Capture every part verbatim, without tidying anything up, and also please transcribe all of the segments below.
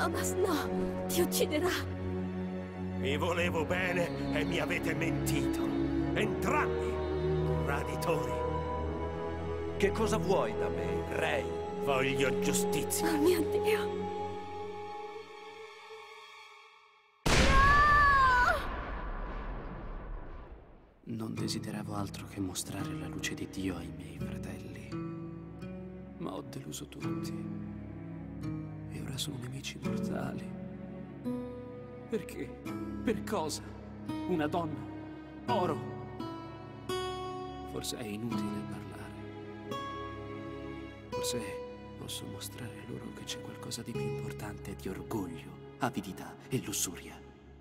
Thomas, no! Ti ucciderà! Vi volevo bene e mi avete mentito. Entrambi! Traditori! Che cosa vuoi da me, Rey? Voglio giustizia. Oh mio Dio! Non desideravo altro che mostrare la luce di Dio ai miei fratelli. Ma ho deluso tutti. E ora sono nemici mortali. Perché? Per cosa? Una donna? Oro? Forse è inutile parlare. Forse posso mostrare loro che c'è qualcosa di più importante di orgoglio, avidità e lussuria.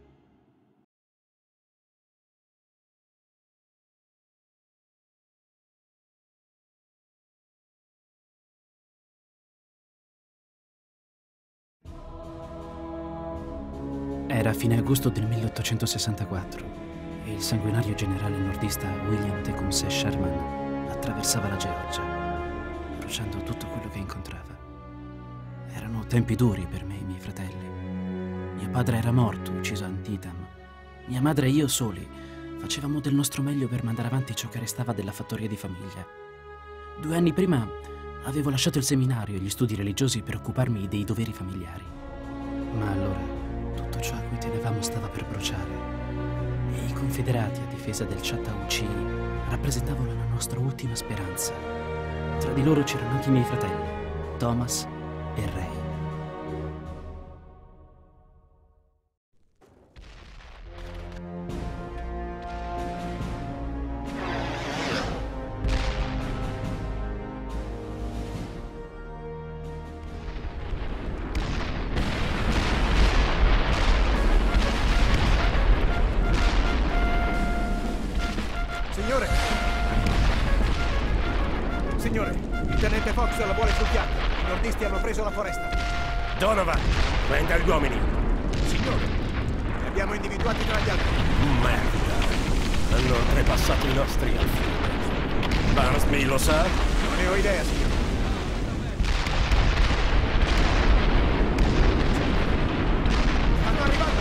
Era fine agosto del milleottocentosessantaquattro e il sanguinario generale nordista William Tecumseh Sherman attraversava la Georgia, bruciando tutto quello che incontrava. Erano tempi duri per me e i miei fratelli. Mio padre era morto, ucciso a Antietam. Mia madre e io soli facevamo del nostro meglio per mandare avanti ciò che restava della fattoria di famiglia. Due anni prima avevo lasciato il seminario e gli studi religiosi per occuparmi dei doveri familiari. Ma allora tutto ciò a cui tenevamo stava per bruciare e i confederati a difesa del Chattahoochee rappresentavano la nostra ultima speranza. Tra di loro c'erano anche i miei fratelli, Thomas e Rey. Signore! Signore, il tenente Fox la vuole sul fianco. I nordisti hanno preso la foresta. Donovan, prenda gli uomini. Signore, li abbiamo individuati tra gli altri. Merda! Hanno oltrepassato i nostri alfi. Barnsby lo sa? Non ne ho idea, signore. Stanno arrivando!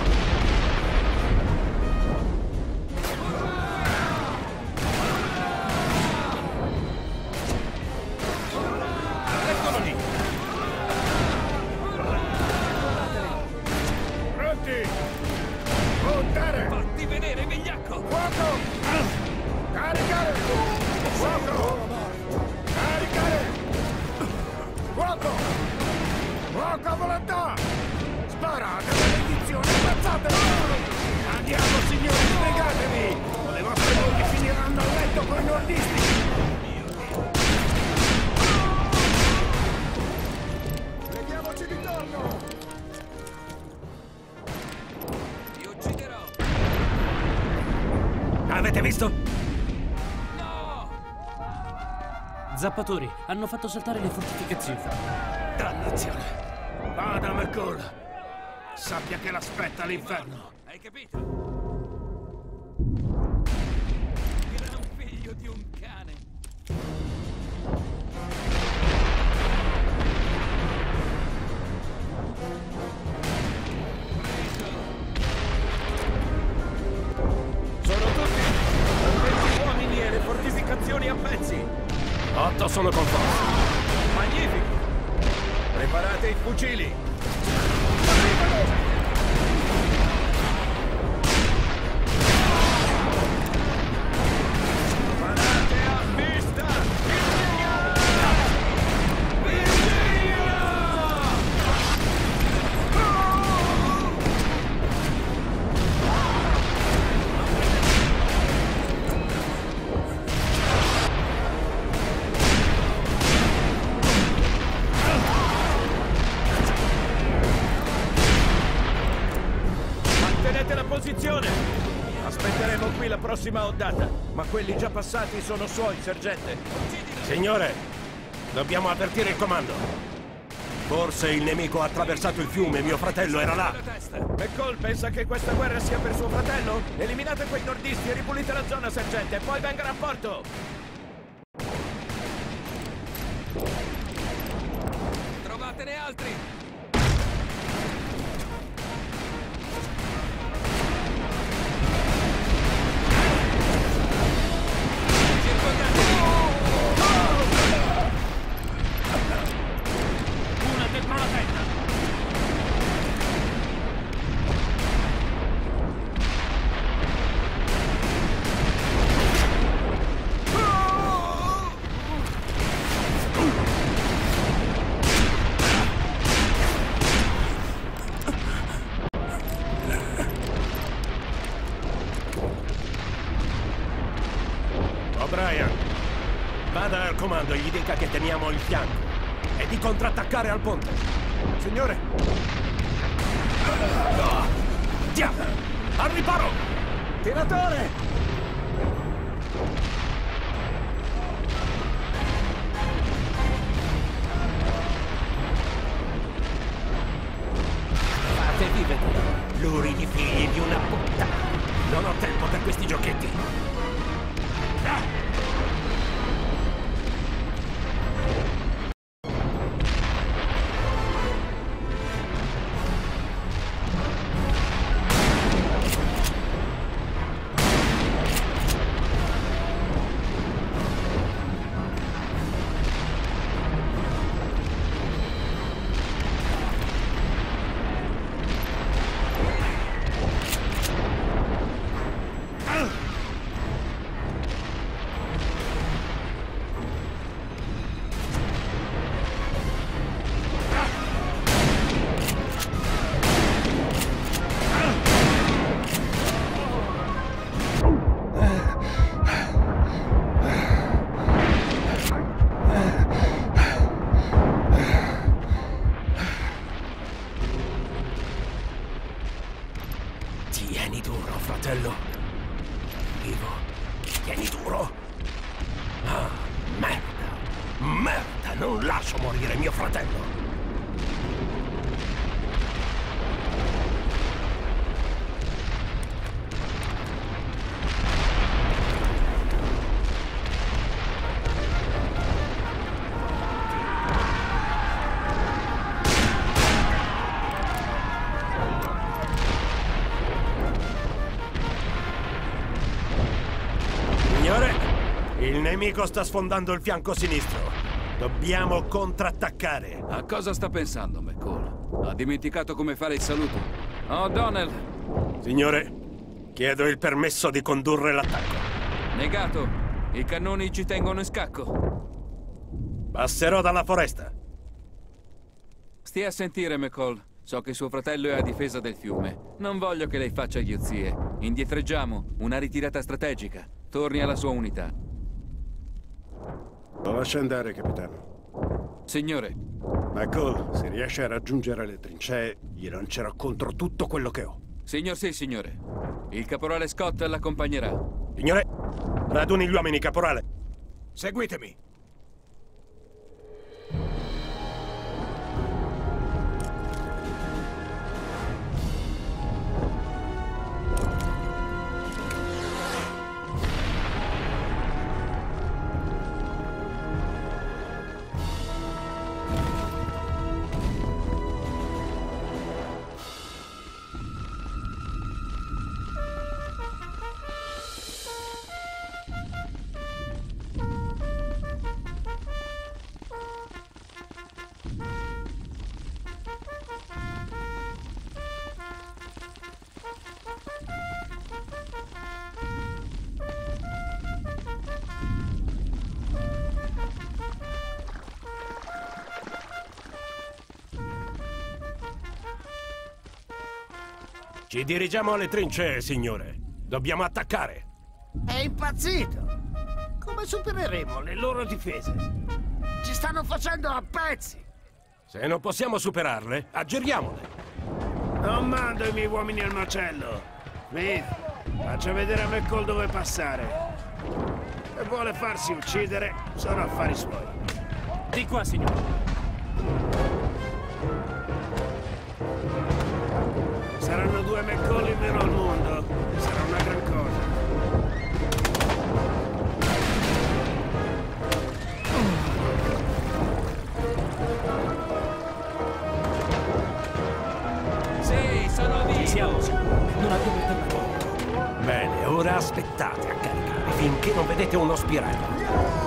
Fatti vedere, vigliacco! Fuoco! Caricare! Fuoco! Caricare! Fuoco! Fuoco a volontà! Sparate, maledizione! Ammazzatelo! Andiamo, signori, spiegatevi! O le vostre mogli finiranno a letto con i nordisti! Vediamoci di torno! Avete visto? No! Zappatori, hanno fatto saltare le fortificazioni. Dannazione! Vada, McCall! Sappia che l'aspetta l'inferno! Hai capito? Era un figlio di un cane! Fortificazioni a pezzi! Otto sono con forza. Magnifico! Preparate i fucili! Arrivano! Sparate a vista! Virginia! Virginia! Mantenete la posizione! Aspetteremo qui la prossima ondata, ma quelli già passati sono suoi, sergente. Signore, dobbiamo avvertire il comando. Forse il nemico ha attraversato il fiume, mio fratello era là. McCall pensa che questa guerra sia per suo fratello? Eliminate quei nordisti e ripulite la zona, sergente, e poi venga a rapporto! Trovatene altri! O'Brien. Vada al comando e gli dica che teniamo il fianco e di contrattaccare al ponte. Signore! Diavolo! Al riparo! Tiratore! Fatevi vedere, luridi figli di una puttana. Non ho tempo per questi giochetti. Ah! Tieni duro, fratello. Vivo. Tieni duro. Ah, merda. Merda, non lascio morire mio fratello. Signore, il nemico sta sfondando il fianco sinistro. Dobbiamo contrattaccare. A cosa sta pensando, McCall? Ha dimenticato come fare il saluto. O'Donnell! Signore, chiedo il permesso di condurre l'attacco. Negato. I cannoni ci tengono in scacco. Passerò dalla foresta. Stia a sentire, McCall. So che suo fratello è a difesa del fiume. Non voglio che lei faccia idiozie. Indietreggiamo. Una ritirata strategica. Torni alla sua unità. Lo lascia andare, capitano. Signore. McCall, se riesce a raggiungere le trincee, gli lancerò contro tutto quello che ho. Signor sì, signore. Il caporale Scott l'accompagnerà. Signore, raduni gli uomini, caporale. Seguitemi! Ci dirigiamo alle trincee, signore. Dobbiamo attaccare. È impazzito! Come supereremo le loro difese? Ci stanno facendo a pezzi! Se non possiamo superarle, aggiriamole. Non mando i miei uomini al macello. Smith, faccia vedere a McCall dove passare. Se vuole farsi uccidere, sono affari suoi. Di qua, signore. Saranno due McCall in meno al mondo. Sarà una gran cosa. Sì, sono lì! Ci siamo, signore. Non abbiamo alternativa. Bene, ora aspettate a caricare finché non vedete uno spiraglio.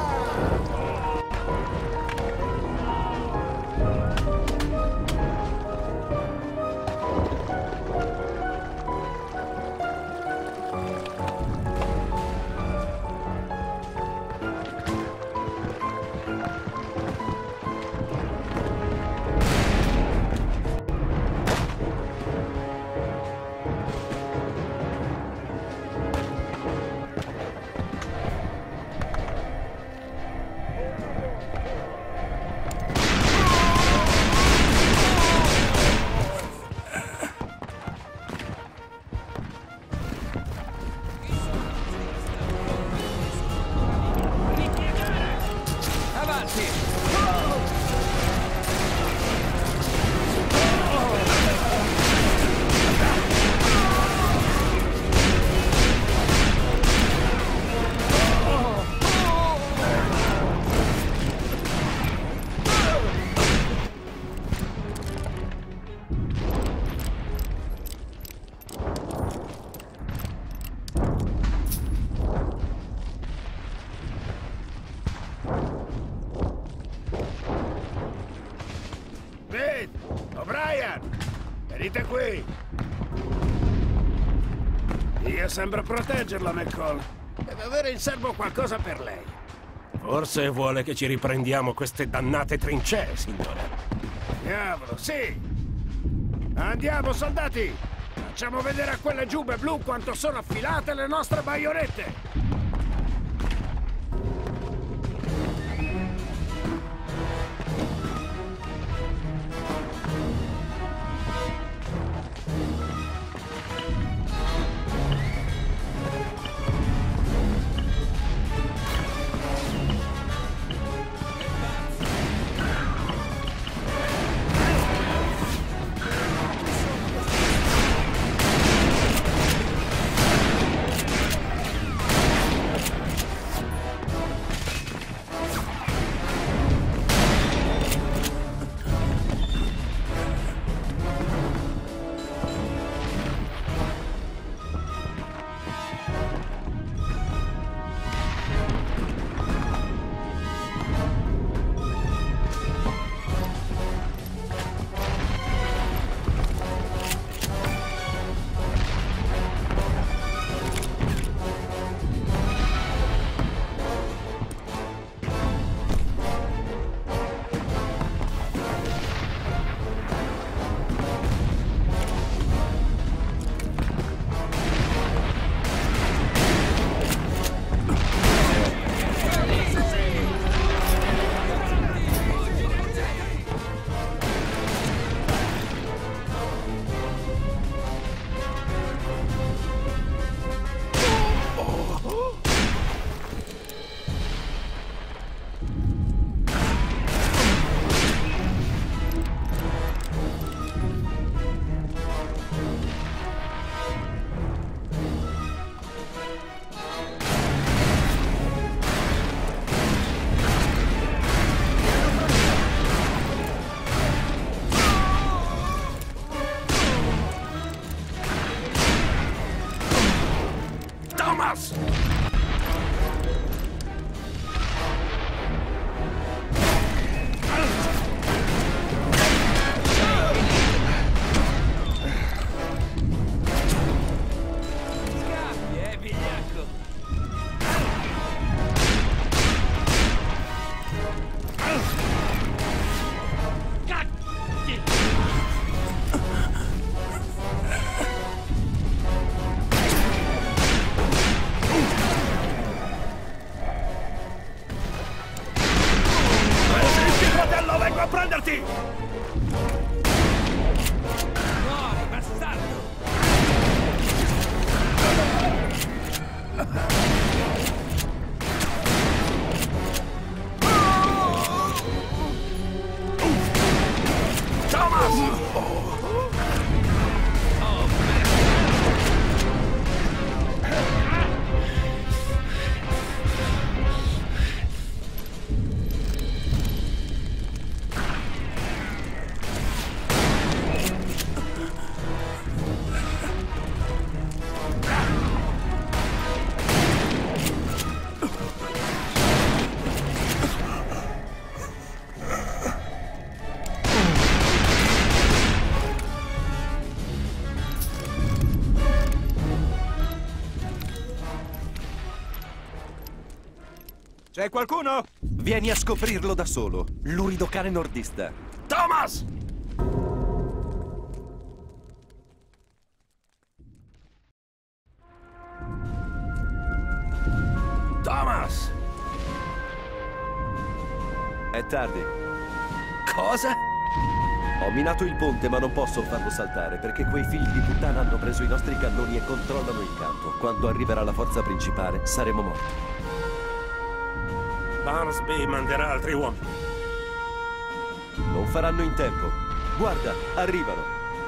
Venite qui! Io sembro proteggerla, McCall. Deve avere in serbo qualcosa per lei. Forse vuole che ci riprendiamo queste dannate trincee, signore. Diavolo, sì! Andiamo, soldati! Facciamo vedere a quelle giubbe blu quanto sono affilate le nostre baionette! C'è qualcuno? Vieni a scoprirlo da solo. Lurido cane nordista. Thomas! Thomas! È tardi. Cosa? Ho minato il ponte, ma non posso farlo saltare, perché quei figli di puttana hanno preso i nostri cannoni e controllano il campo. Quando arriverà la forza principale, saremo morti. Barnsby manderà altri uomini. Non faranno in tempo. Guarda, arrivano.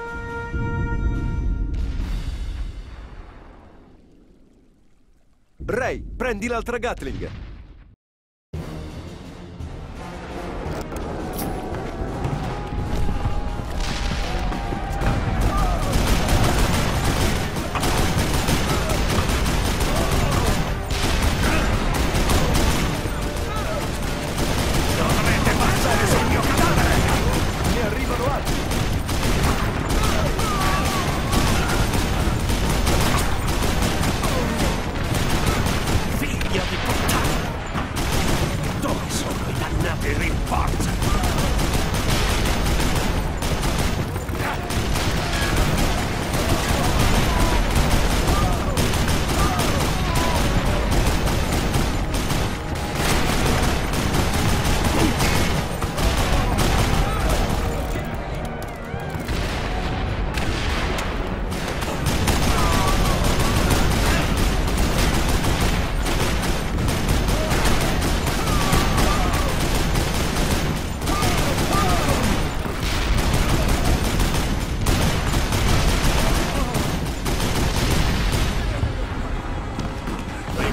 Ray, prendi l'altra Gatling. Dovete passare sul mio cadavere! Ne arrivano altri.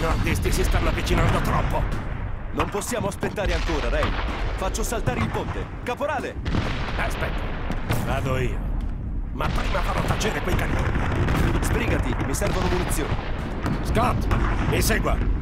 nordisti si stanno avvicinando troppo. Non possiamo aspettare ancora, Ray. Faccio saltare il ponte. Caporale! Aspetta, vado io. Ma prima farò tacere quei cannoni. Sbrigati, mi servono munizioni. Scott, mi segua.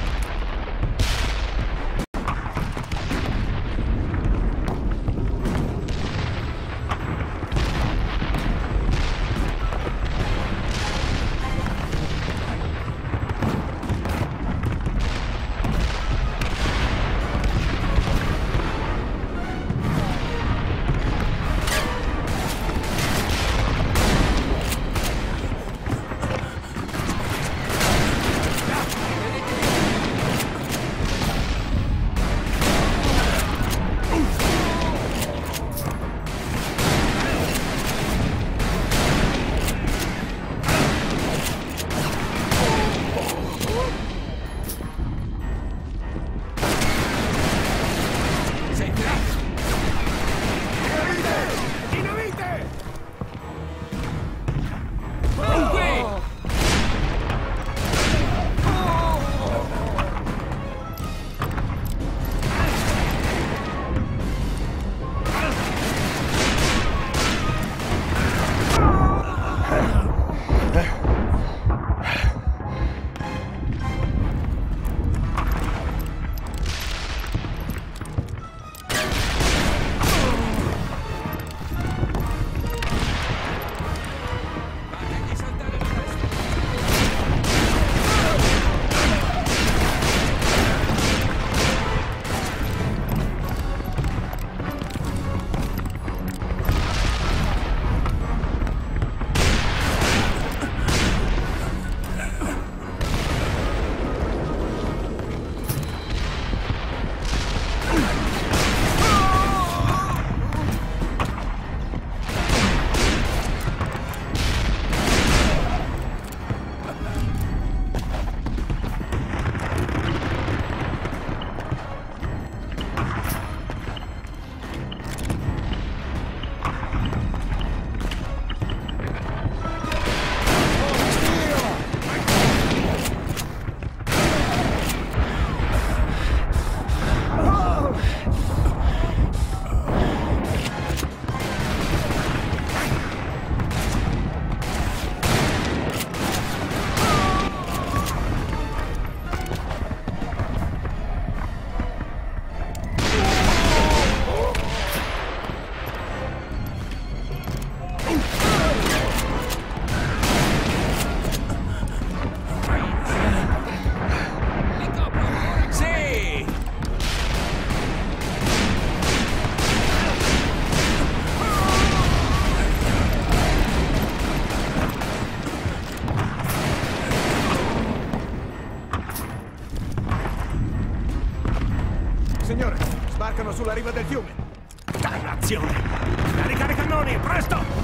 Signore, sbarcano sulla riva del fiume. Dannazione! Caricare i cannoni, presto!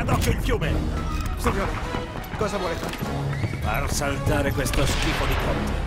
d'occhio il fiume! Signore, cosa vuole fare? Far saltare questo schifo di ponte.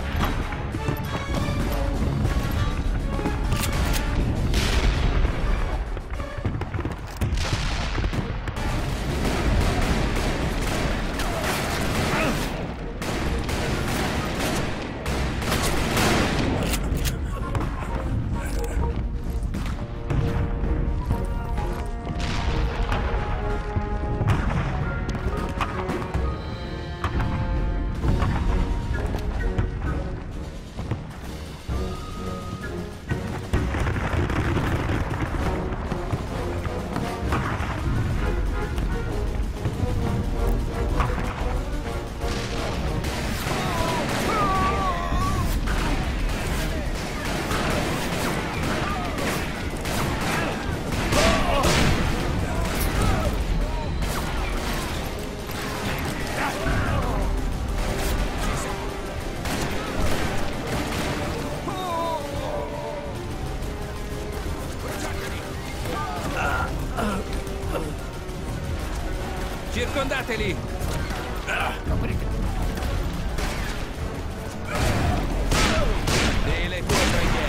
Circondateli! E le tue preghiere!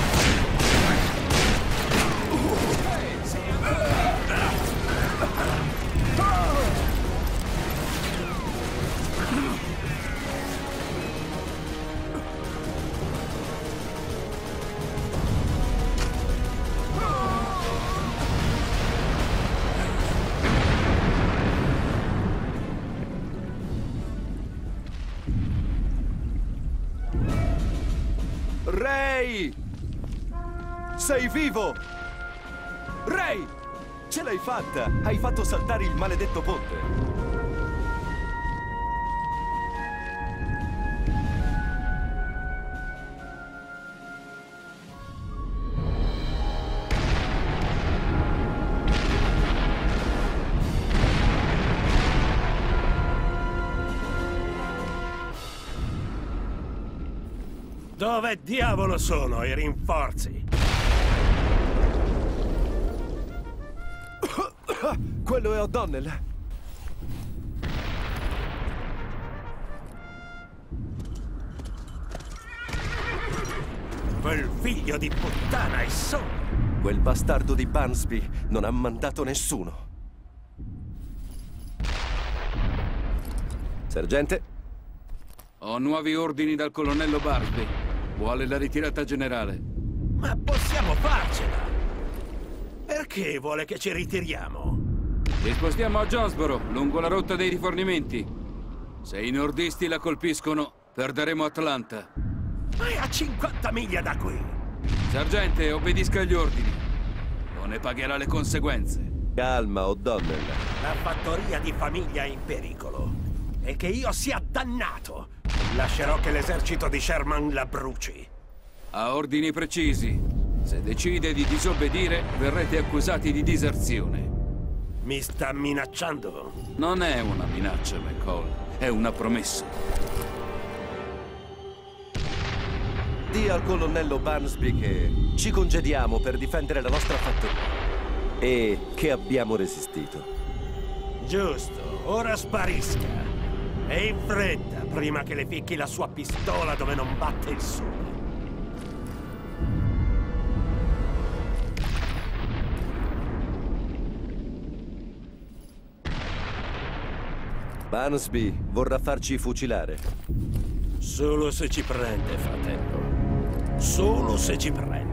Ray! Sei vivo! Ray! Ce l'hai fatta! Hai fatto saltare il maledetto ponte! Dove diavolo sono i rinforzi? Quello è O'Donnell. Quel figlio di puttana è solo. Quel bastardo di Barnsby non ha mandato nessuno. Sergente? Ho nuovi ordini dal colonnello Barnsby. Vuole la ritirata generale. Ma possiamo farcela! Perché vuole che ci ritiriamo? Ci spostiamo a Jonesboro, lungo la rotta dei rifornimenti. Se i nordisti la colpiscono, perderemo Atlanta. Ma è a cinquanta miglia da qui! Sergente, obbedisca agli ordini. O ne pagherà le conseguenze. Calma, O'Donnell. La fattoria di famiglia è in pericolo. E che io sia dannato! Lascerò che l'esercito di Sherman la bruci. Ha ordini precisi. Se decide di disobbedire, verrete accusati di diserzione. Mi sta minacciando? Non è una minaccia, McCall. È una promessa. Dì al colonnello Barnsby che ci congediamo per difendere la nostra fattoria. E che abbiamo resistito. Giusto, ora sparisca. E in fretta, prima che le ficchi la sua pistola dove non batte il sole. Barnsby vorrà farci fucilare. Solo se ci prende, fratello. Solo se ci prende.